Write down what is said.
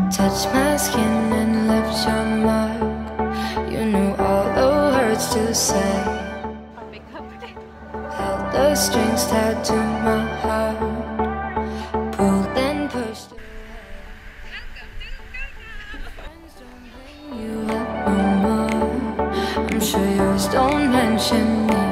Touched my skin and left your mark. You knew all the words to say. Held the strings tied to my heart. Pulled and pushed away. Friends don't bring you up no more. I'm sure yours don't mention me.